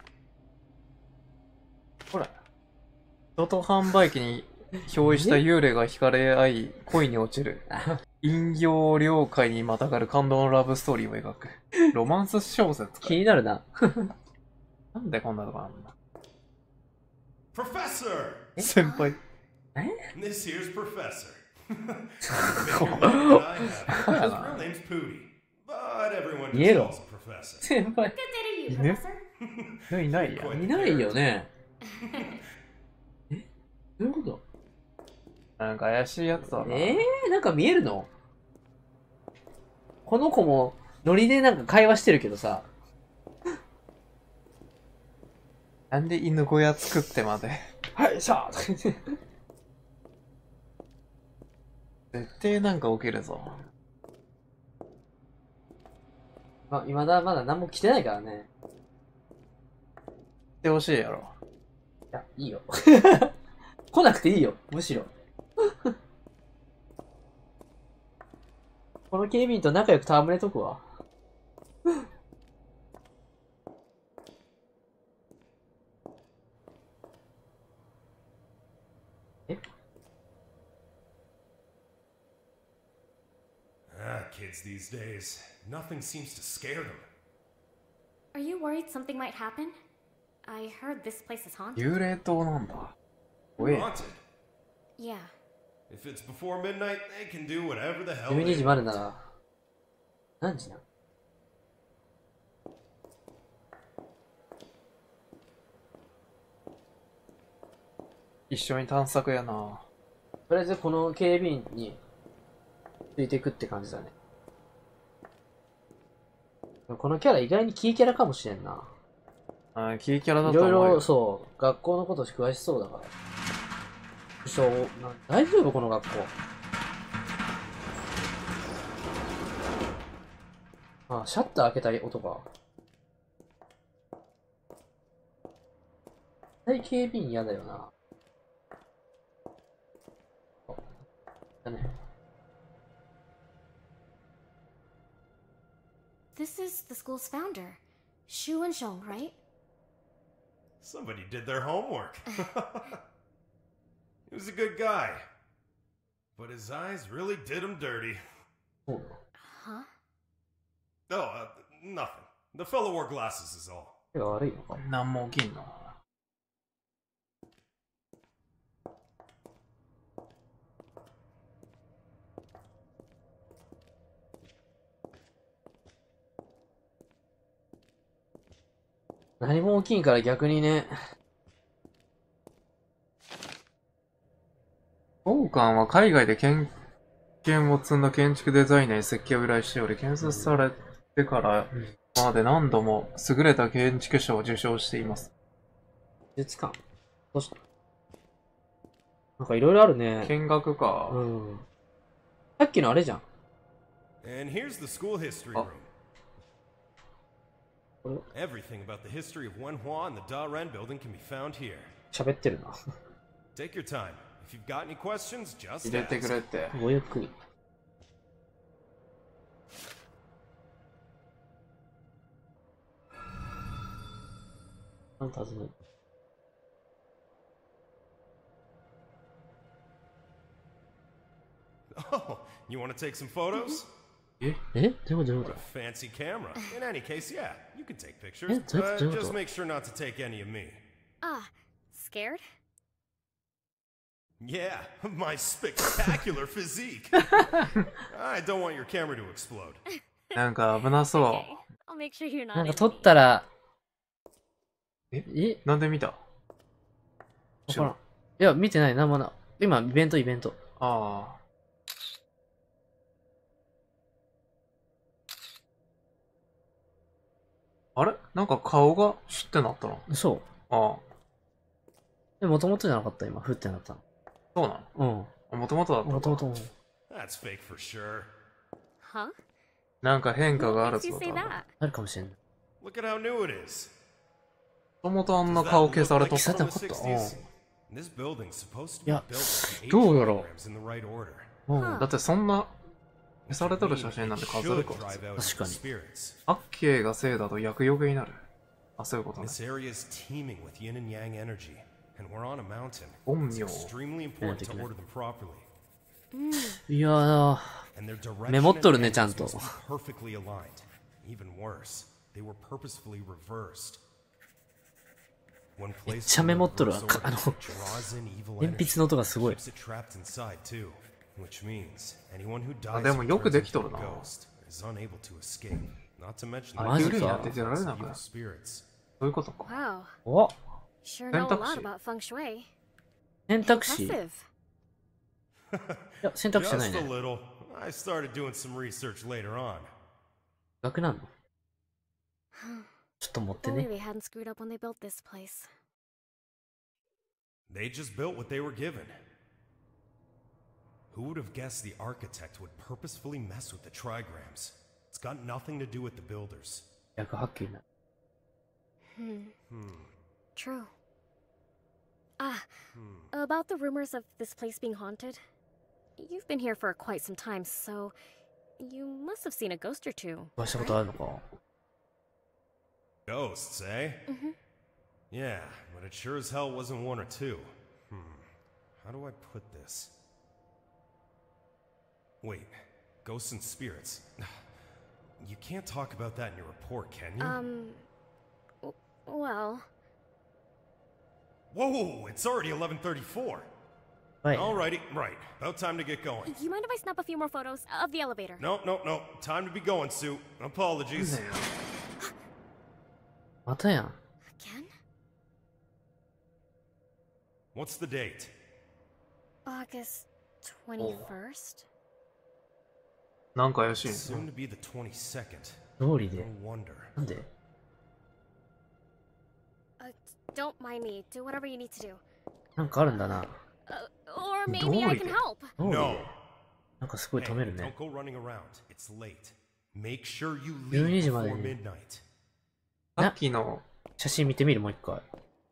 ほら人と販売機に憑依した幽霊が惹かれ合い恋に落ちる飲料了解にまたがる感動のラブストーリーを描くロマンス小説か気になるな。 なんでこんなとこあんの Professor! 先輩 This here's Professor. His real name's Pooty, but everyone just Yellow. calls him Professor. 先輩。 Good day to you, 犬 Professor. いないやん。 いないよね。えどういうことなんか怪しいやつだな。 えー、なんか見えるのこの子もノリでなんか会話してるけどさ。 なんで犬小屋作ってまで。 はい、さあ。 絶対なんか起きるぞ。 まあ、未だまだ何も来てないからね。 来てほしいやろ。 いや、いいよ。来なくていいよ、むしろ。この警備員と仲良く戯れとくわ。え Ah, kids these days. Nothing seems to scare them. Are you worried something might happen? I heard this place is haunted. 幽霊島なんだ。おい。 Haunted. Yeah. If it's before midnight, they can do whatever the hell じゅうに they 時までなら、何時なの一緒に探索やな。 とりあえずこの警備員についていくって感じだね。このキャラ意外にキーキャラかもしれんな。 あキーキャラだいろいと思うよ。 ろ、そう、学校のこと詳しそうだから。そう、な大丈夫この学校。あ、シャッター開けたい音が。絶対警備員嫌だよな。あだね。 This is the school's founder, Shu and Shong, right? Somebody did their homework. He was a good guy. But his eyes really did him dirty. そう Huh? Oh, uh, nothing. The fellow wore glasses is all. 手が悪いのか。 なんも起きんの。 何も起きんから逆にね。 当館は海外で経験を積んだ建築デザイナーに設計を依頼しており、建設されてからまで何度も優れた建築賞を受賞しています。 美術館。どうしたなんかいろいろあるね。 見学か。 うん。さっきのあれじゃん。 And here's the school history Oh. room. Everything about the history of Wenhua and the Da Ren building can be found here. 喋ってるな。 Take your time. If you've got any questions, just 入れてく ask. れって。 ごゆっくり。なんたずね。 Oh, you want to take some photos? えどういうことどういうこ What a fancy camera. In any case, yeah, you can take pictures. Yeah, take- But take just it. make sure not to take any of me. Ah, scared? Yeah, my spectacular physique. I don't want your camera to explode. なんか危なそ Okay, I'll make sure you're と not. なんか in 撮っ me. たら、 ええう。なんで見たわからん。いや、見てない、なんもな。今、イベント、イベント。 ああ。あれなんか顔がシュッてなったの。 そああ。 う。で、もともとじゃなかった、今、ふってなったそうなの。 のもともとだったうん。 のかもともと。 That's fake for sure. Huh? なんか変化があ What る makes you そう say だ。 that? あるかもしれんない。 Look at how new it is. もともとあんな Does that 顔 look 消され like とっ it's た。 from the sixties? This building's supposed to be Yeah. built with the どうだろう。 diagrams in the right order. うん。 だってそんな消されとる写真なんて It 数 should えるか。 drive out 確かに。 evil spirits. アッケーがせいだと厄除けになる。あ、そういうことね。 This area is teeming with yin and yang energy, and we're on a mountain. 本 It's 名。 extremely important to order them properly. いやー、 And their direction メモっとるね、 and ちゃんと。 angles must be perfectly aligned. Even worse, they were purposefully reversed. When めっ placed ちゃ in メモっとる reverse わ。あ order, の、 it draws in evil 鉛 energy, 筆の音がすごい。 keeps it trapped inside too. which means anyone who あ、 dies でもよくできと from る a な。 ghost is unable to escape. Not to mention あ、 the マジ幽霊になっかて。出られな of くな evil る。 spirits. そういうことか。 Wow. お Sure know a lot Syntax. about feng shui. 選択肢い Impressive. や、選択肢じゃない Just a ね。 little. I started doing some research later on. 学なのちょっと持って Only ね。 they hadn't screwed up when they built this place. They just built what they were given. Who would have guessed the architect would purposefully mess with the trigrams? It's got nothing to do with the builders. 逆発見な。 Hmm. Hmm. True. Ah, about the rumors of this place being haunted. You've been here for quite some time, so you must have seen a ghost or two. お会いしたことあるのか Ghosts, eh? Mhm. Yeah, but it sure as hell wasn't one or two. Hmm. How do I put this? Wait, ghosts and spirits. You can't talk about that in your report, can you? Um, w- well, Whoa, it's already eleven thirty-four. はい。 Alrighty, right. About time to get going. you mind if I snap a few more photos of the elevator? No, no, no. Time to be going, Sue. なん Apologies. だよ。 またやん。 Again? What's the date? August twenty-first? なんか怪しいね。 Soon to be the twenty-second. 通りで。 No wonder. なんで Uh, don't mind me. Do whatever you need to do. なんかあるんだな。 Uh, or maybe I can help. 通りで No. なんかすごい Hey, 止める don't ね。 go running around. It's late. Make sure you じゅうに leave 時まで before に midnight. さっきの、 写真見てみるもう一回。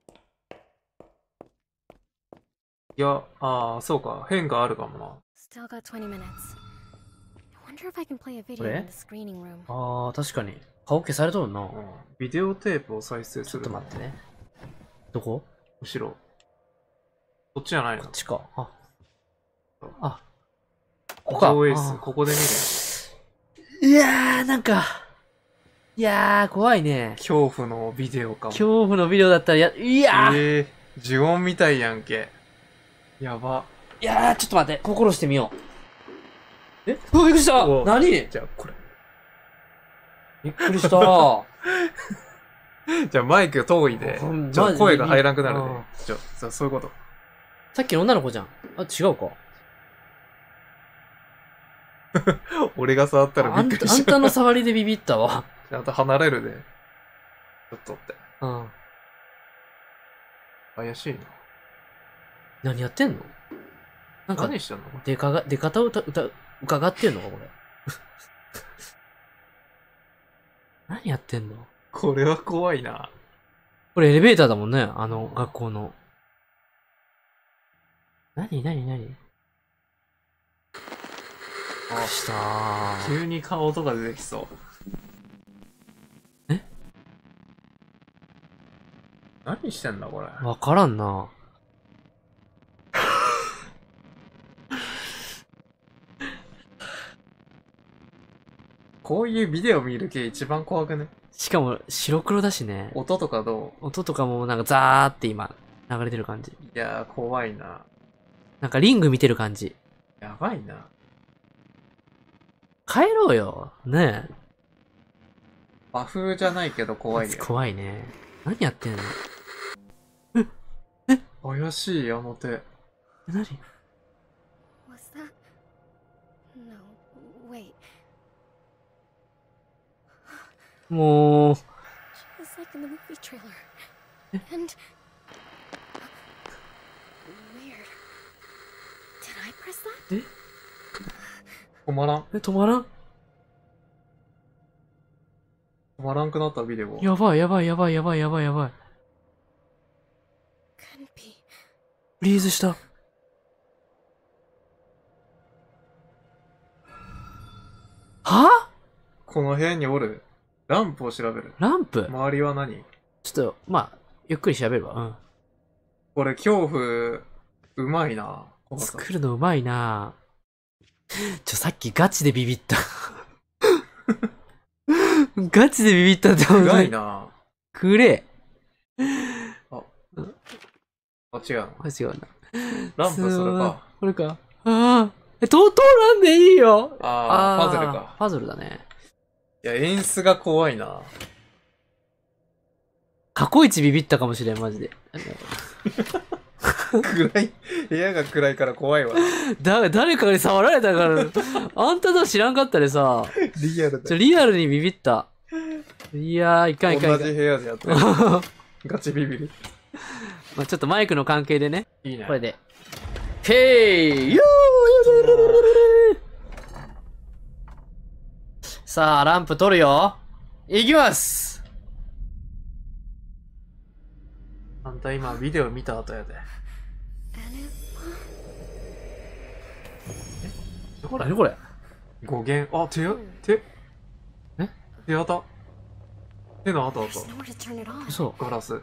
いや、ああ、そうか。変化あるかもな。 Still got twenty minutes. I wonder if I can play a video What? in the screening room. あー、確かに。顔消されとるな。 うん。ビデオテープを再生すちょっる。 と待ってね。どこ後ろ。こっちじゃないのこっ。ちか。あ。あ。ここか。 上映室。 あここで見る。 ーいやー、なんか。いやー、怖いね。 恐怖のビデオかも。 恐怖のビデオだったらや、いやー、 えー、呪音みたいやんけ。やば。 いやー、ちょっと待って。心してみよう。えうわびっくりしたお何じゃあ、これ。 びっくりしたー。 じゃあ、マイク遠いでうん、 ちょっと声が入らなくなるうんね。ちょ、そうそういうこと。 さっきの女の子じゃん。あ、違うか。 俺が触ったらあんた、あびっくりした。 んたの触りでビビったわ。 ちゃんと離れるで。ちょっとって。 うん。 怪しいな。 何やってんのなんか、 何してんの出かが、出方を歌、歌、伺ってんのか、これ。何やってんのこれは怖いな。 これエレベーターだもんね、あの、学校の。何何何あ、したー。 急に顔とか出てきそう。 え何してんだこれ。 わからんな。 こういうビデオ見る系一番怖くね。 しかも、白黒だしね。 音とかど音とかもなんかザーって今、流れてる感じ。 う？いやー、怖いな。 なんかリング見てる感じ。 やばいな。 帰ろうよ。ね和風じゃないけど怖え。 いよ。 怖いね。何やってんの怪しい、あの手。 え何 Was that? No, wait. もう、 She was like in the movie trailer. And. Weird. Did I press that? 止まらん。 え、止まらん止まらんくなったビデオ。 やばいやばいやばいやばいやばいやばい。 Couldn't be. フリーズした。はこの部屋におる。ランプを調べる。 ランプ周りは何？ ちょっと、まあ、ゆっくり調べるわ。うん。 これ恐怖、うまいな。怖さ作るのうまいなちょ、さっきガチでビビった。ガチでビビったって思う。 うまいな。 くれ。 あ、違うの。 あ、違うな。 ランプそれか。 これか。ああ。 え、と、通らんでいいよ。 あー、パズルか。 パズルだね。 いや、演出が怖いな。 過去一ビビったかもしれん、マジで。 暗い。部屋が暗いから怖いわ。 だ、誰かに触られたから、あんたと知らんかったでさ、 リアルちょ、リアルにビビった。いやー、いかんいかんいかん。 同じ部屋でやってる。ガチビビり。 まあちょっとマイクの関係でね。 いいね。 これで。へーよーさあ、ランプ取るよ。いきます。 あんた今ビデオ見た後やで。 えこれ何これ語源。あ、手や、手。 え手跡。手の跡あった。 そう。 ガラス。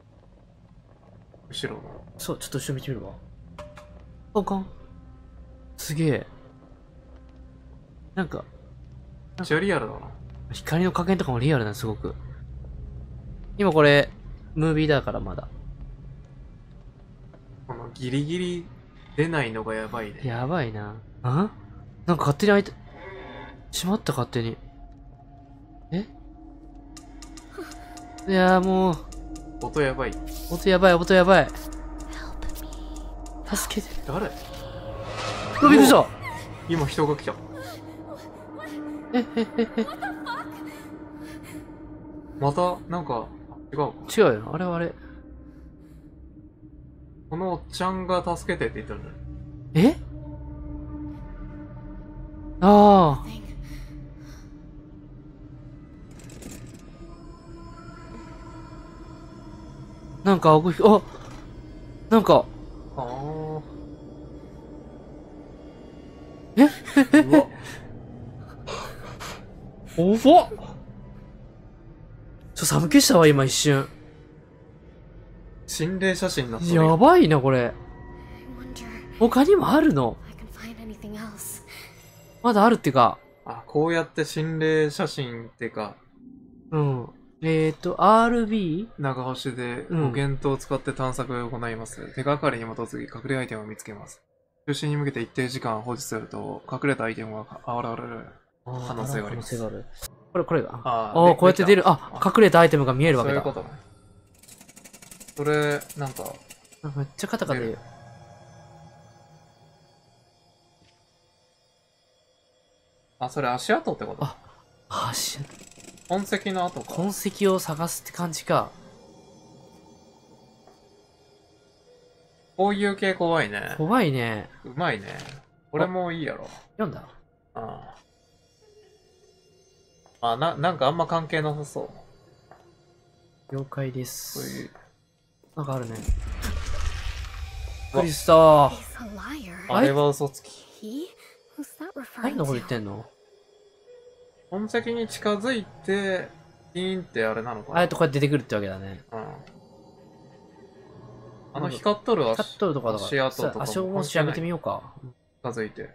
後ろの。 そう、ちょっと後ろ見てみるわ。あかん。すげえ。なんか、 めっちゃリアルだな。 光の加減とかもリアルだ、すごく。今これ、ムービーだからまだ。 このギリギリ出ないのがやばいね。 やばいな。あなんか勝手に開いて、しまった勝手に。えいやーもう、 音やばい。 音やばい、音やばい。助けて。 誰？ うわびっくりした。 今人が来た。 え、え、え、え。 また、なんか、違うか。 違うよ。あれはあれ。 このおっちゃんが助けてって言ったんだよ。 えああ。なんか、動き、あなんか、 ああ。 えうわ。 おばっちょ、寒気したわ、今一瞬。 心霊写真になったね。 やばいな、これ。他にもあるのまだあるってか。 あ、こうやって心霊写真ってか、 うん。えーと、アールビー? 長星でうん語源を使って探索を行います。手がかりに基づき隠れアイテムを見つけます。中心に向けて一定時間放置すると、隠れたアイテムが現れる可能性があります。 可能性がある。これ、これが。 あああ、こうやって出る。あ、隠れたアイテムが見えるわけだ。 そういうことね。それ、なんか、 なんかめっちゃカタカタ言う。 あ、それ足跡ってこと？ あ、足跡。 痕跡の跡か。 痕跡を探すって感じか。 こういう系怖いね。 怖いね。 うまいね。これもいいやろ。 読んだああ。あ、な、なんかあんま関係なさそう。 了解です。 そういう。 なんかあるね。クリスター。 あれは嘘つき。 誰のこと言ってんの？ 痕跡に近づいて、ピーンってあれなのかな。 あえてこうやって出てくるってわけだね。 うん。あの光っとる足、 光っとるとかだから。 足跡とかも足をもし上げてみようか。 近づいて。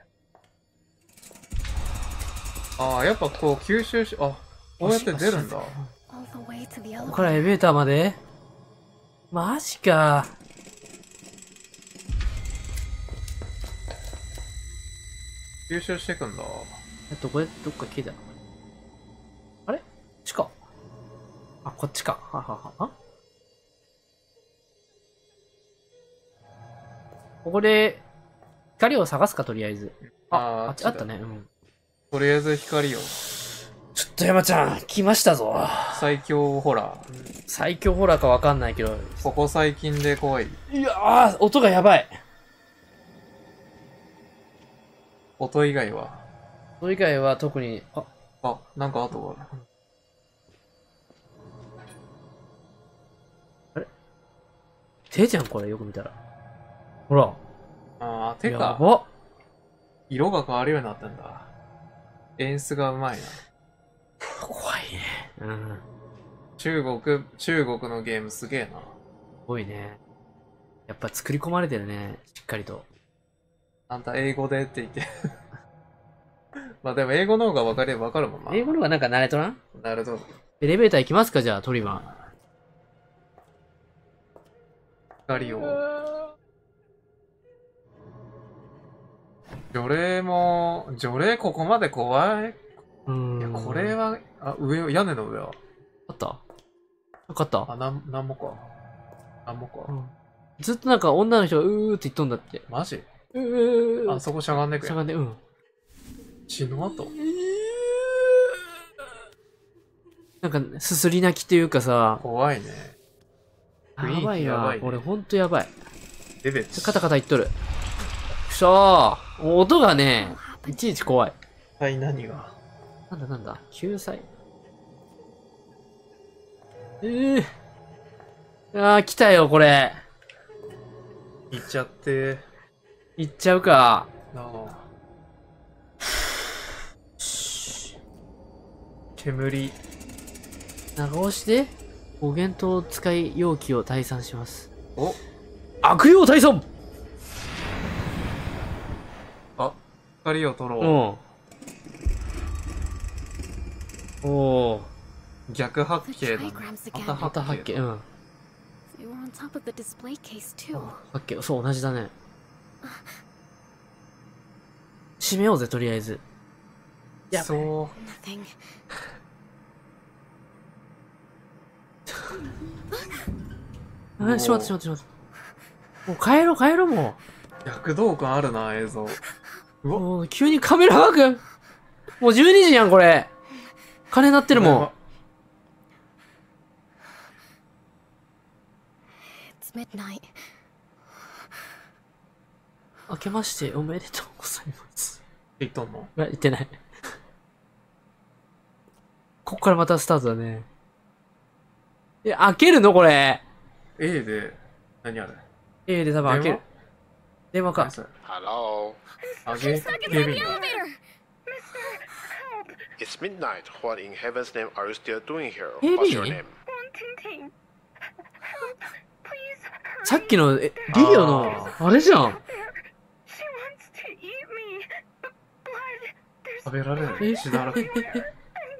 ああ、やっぱこう吸収し、あ、こうやって出るんだ。 ここからエレベーターまでマジか。 吸収していくんだ。 えっと、これ、どっか消えた。あれこっちか。あ、こっちか。ははは。あここで、光を探すか、とりあえず。あ、 あーあっちあったね。うん。 とりあえず光を。 ちょっと山ちゃん、来ましたぞ。 最強ホラー。 最強ホラーかわかんないけど。 ここ最近で怖い。 いやー、音がやばい。 音以外は。 それ以外は特に、あ、 あ、なんか跡がある。 あれ手じゃん、これ、よく見たら。ほら。 ああ、手やか。 ば。 色が変わるようになってんだ。演出がうまいな。 怖いね。うん。 中国、中国のゲームすげえな。 すごいね。やっぱ作り込まれてるね。しっかりと。 あんた英語でって言って。まあでも英語の方が分かれば分かるもんな。 英語の方がなんか慣れとらん？ なるほど。 エレベーター行きますかじゃあ、トリマー。 光を。 除霊も、除霊ここまで怖い。 うーん。 いや、これは、あ、上、屋根の上は。 あったなかったあ、なん、なんもか。なんもか。 うんずっとなんか女の人がうーって言っとんだって。 マジうーあそこしゃがんでくやん。 しゃがんで、うん。 血の跡なんか、すすり泣きっていうかさ、 怖いね。雰囲気やばいな。 やばいね俺ほんとやばい。 レベチ。 カタカタ言っとる。くそー音がね、いちいち怖い。 はい、何がなんだなんだ救済えー、あー、来たよ、これ。 行っちゃって。 行っちゃうか。 なあ。煙。 長押しで、語源灯を使い容器を退散します。 お悪用退散あ、光を取ろうん。おー。 う。逆八 The 景だね。 trigrams ま again. たまた発見。うん。 They were on top of the display case too. 発見。そう、同じだね。閉めようぜ、とりあえず。いや、 そ Nothing. あ、しまったしまったしまった。もう帰ろう帰ろうもう。躍動感あるな、映像。 う。もう急にカメラワークもうじゅうにじやん、これ。鐘鳴ってるもん。 It's midnight. 明けましておめでとうございます。 言っとんのあ、言ってない。ここからまたスタートだね。え、開けるのこれ。 ?A で、何あれ A で多分開ける。電話か。 Hello. あげ、警備員。 It's midnight. What in heaven's name are you still doing here? Hey, What's your Lee. name? さっきの、え、リリオの、あれじゃん。 食べられえ、 る血だらけ。 え、え、え、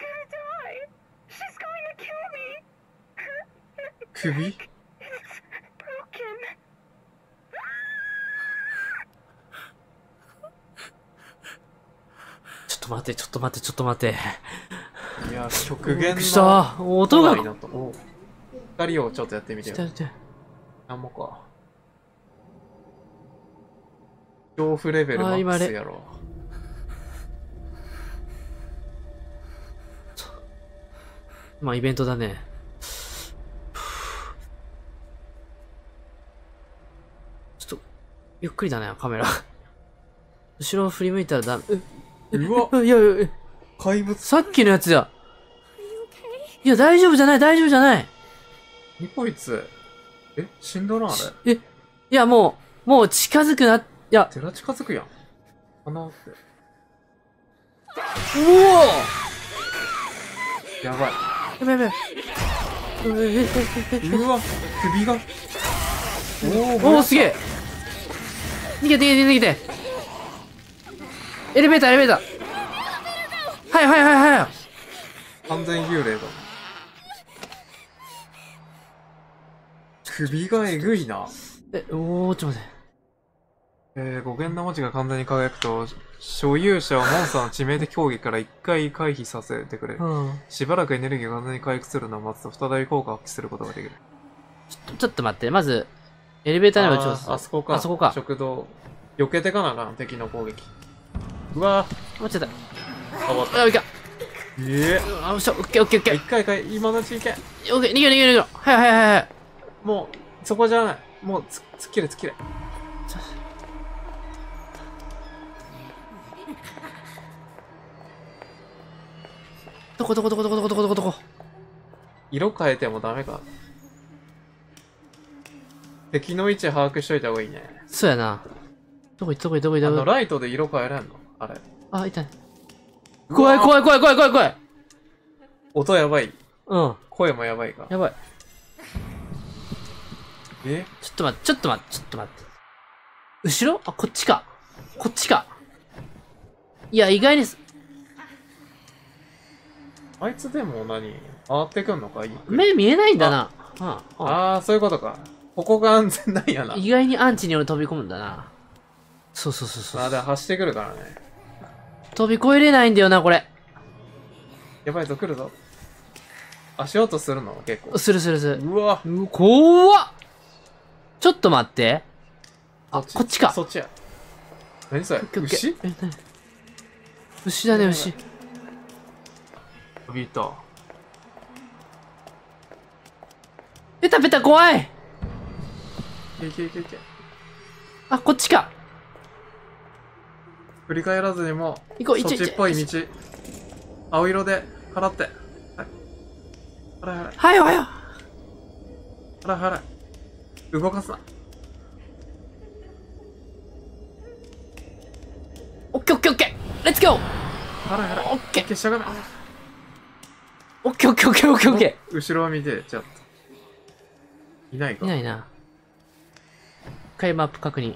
首ちょっと待って、ちょっと待って、ちょっと待って。 いや、極限の。 くそ音が。 お光をちょっとやってみてよ。 ちょっと待って。 なんもか。恐怖レベルマックスやろ。 まあ、イベントだね。ちょっと、ゆっくりだね、カメラ。後ろを振り向いたらダメ。 うわいやいや、 怪物。 さっきのやつや。いや、大丈夫じゃない、大丈夫じゃない。 にこいつ。え、死んだな、あれ。 え、いや、もう、もう近づくな。いや、 寺近づくやん。かなって。 おおやばい。 やばいやばい。え、え、え、え、 うわ、首が。おおお、すげえ。逃げて逃げて逃げて。エレベーターエレベーター。はいはいはいはい。 完全幽霊だ。首がえぐいな。 え、おお、ちょっと待って。 えー、語源の文字が完全に輝くと、所有者はモンスターの致命的攻撃から一回回避させてくれる。 うん。 しばらくエネルギーが完全に回復するのを待つと、再び効果を発揮することができる。 ちょっと、ちょっと待って。まず、エレベーターにはちょっと。 あそこか。 あそこか。 食堂。避けてかなあかん、敵の攻撃。うわぁ。落ちちゃった。 あ、終わった。 あ、いか。 ええー。あ、よっしゃ、オッケーオッケーオッケー。 一回一回、今のうち行け。 オッケー、逃げる逃げる逃げる。はいはいはいはい。 もう、そこじゃない。もう、つ、突っ切れ突っ切れ。 どこどこどこどこどこどこどこどこ。 色変えてもダメか。敵の位置把握しといた方がいいね。 そうやな。どこ行ったどこ行ったどこ行ったあの、 どこライトで色変えれんのあれ。 あ、いたね。怖い怖い怖い怖い怖い怖い。 音やばい。 うん。 声もやばいか。 やばい。 えちょっと待って、ちょっと待って、ちょっと待って。後ろあ、こっちか。こっちか。いや、意外にす、 あいつでも何回ってくんのかい目見えないんだな。うん。 ああー、そういうことか。ここが安全なんやな。 意外にアンチに俺飛び込むんだな。 そうそうそうそう。 あ、で走ってくるからね。 飛び越えれないんだよな、これ。 やばいぞ、来るぞ。足音するの結構。 するするする。 うわ。 う怖っ。ちょっと待って。あ、こっちか。 そっちや。何それ牛え、何牛だね、牛。 飛びた。 ペタペタ怖い。 いけいけいけ。 あ、こっちか。 振り返らずにも行こう、 そっちっぽい道。青色で払って。はい。払い払い。 はい、おはよう。 払い払い。動かすな。 オッケーオッケーオッケー。レッツゴー。 払い払い。 オッケー。 オッケー、しゃがめ。 オッケーオッケーオッケーオッケーオッケー。後ろを見て、ちょっと。いないか。 いないな。一回マップ確認。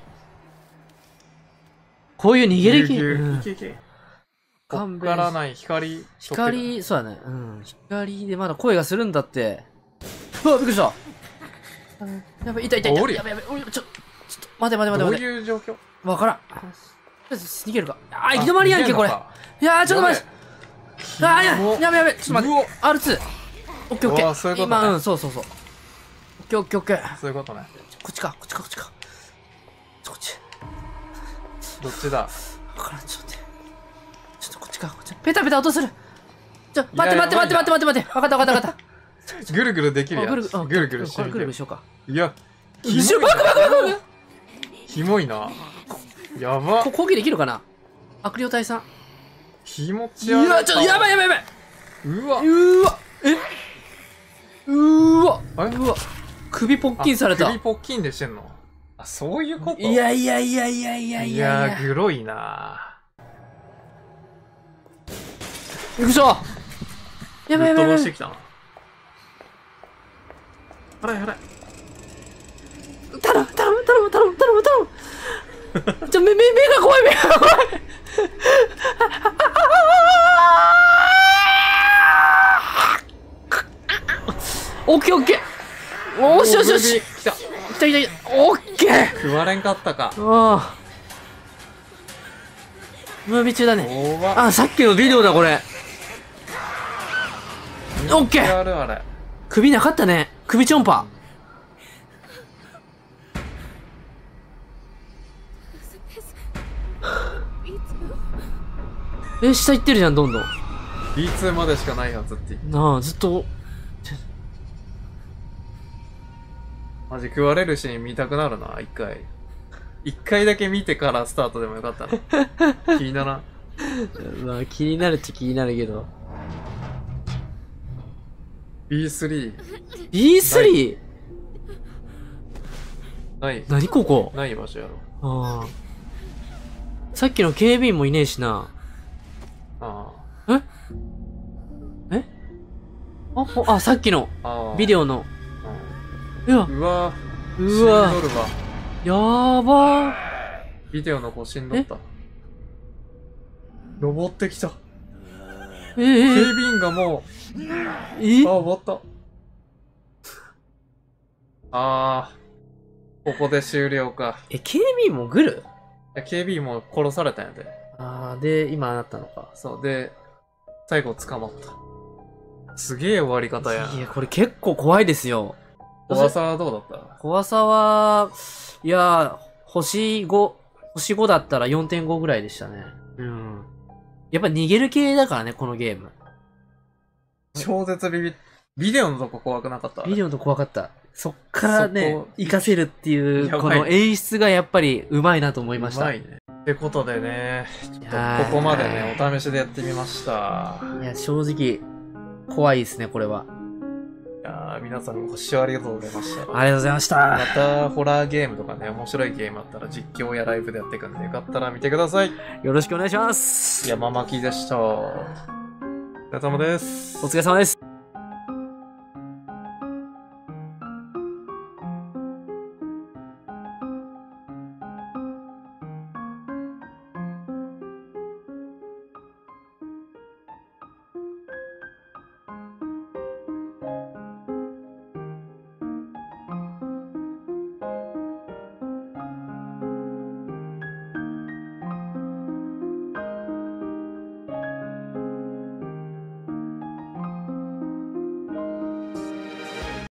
こういう逃げる気、うん、 いけいけ。こっからない光。 光、そうだね。うん。光でまだ声がするんだって。うわ、びっくりした。やべ、いたいたいた。やべやべ、ちょ、ちょっと、待て待て待て待て。 どういう状況わからん。逃げるか。あ、行き止まりやんけ、これ。いやー、ちょっと待って。あー、やべやべやべ。ちょっと待って。アールツー。オッケーオッケー。 そういうこと今、うん、そうそうそう。オッケーオッケーオッケー。 そういうことね。 こっちか、こっちか、こっちか。こっち。 どっちだ。 わからん、ちょっと待って。ちょっとこっちか、こっち。ペタペタ音する。ちょ、待って待って待って待って待って待って。わかったわかったわかった。 ぐるぐるできるやん。 ぐるぐる、 ぐるぐるしてみて。 ぐるぐるしようか。 いや、 後ろ、バクバクバクバク。 キモいな。やば。 こ、攻撃できるかな。悪霊退散。 気持ち悪い。 いや、ちょっとやばいやばいやばい。 うわ。 うわ。えうわ。うわ。首ポッキンされた。 首ポッキンでしてんの。あ、そういうこと。 いやいやいやいやいやいや。 いや、グロいな。 行くぞ。やばいやばいやばい。 してきたな。払い払い。 頼む頼む頼む頼む頼む頼む。ちょ、目、目、目が怖い、目が怖い。オッケーオッケー。おーしよしよし。 来た。 来た来た来た。オッケー。 食われんかったか。 ああ。ムービー中だね。あ、さっきのビデオだ、これ。オッケー。 あるあれ。 首なかったね。首チョンパ。え、下行ってるじゃん、どんどん。 ビーツー までしかないやつって。 なあ、ずっと。 マジ食われるシーン見たくなるな、一回。一回だけ見てからスタートでもよかったな。気にならん。 まあ、気になるっちゃ気になるけど。 ビースリー。 ビースリー? ない。 何ここない場所やろ。 ああ。さっきの警備員もいねえしな。 ああ。ええあ、あ、さっきのビデオの。 うわ。うわ。 うわ。 死んどるわ。 やーばー。 ビデオの子死んどった。登ってきた。 ええ警備員がもう。 えあ、終わった。あー。ここで終了か。 え、警備員もグル？ いや、警備員も殺されたんやで。 あー、で、今なったのか。 そう、で、最後捕まった。すげえ終わり方やん。 いや、これ結構怖いですよ。 怖さはどうだった？ 怖さは、いや、星ご、星ごだったら よんてんご ぐらいでしたね。うん。やっぱ逃げる系だからね、このゲーム。 超絶ビビ、ビデオのとこ怖くなかった？ ビデオのとこ怖かった。そっからね、活かせるっていう、この演出がやっぱり上手いなと思いました。 うまいね。ってことでね、ちょっとここまでね、お試しでやってみました。 いや、正直、怖いですね、これは。 いやー、皆さんご視聴ありがとうございました。 ありがとうございました。 また、ホラーゲームとかね、面白いゲームあったら実況やライブでやっていくんで、よかったら見てください。 よろしくお願いします。 山巻でした。お疲れ様です。 お疲れ様です。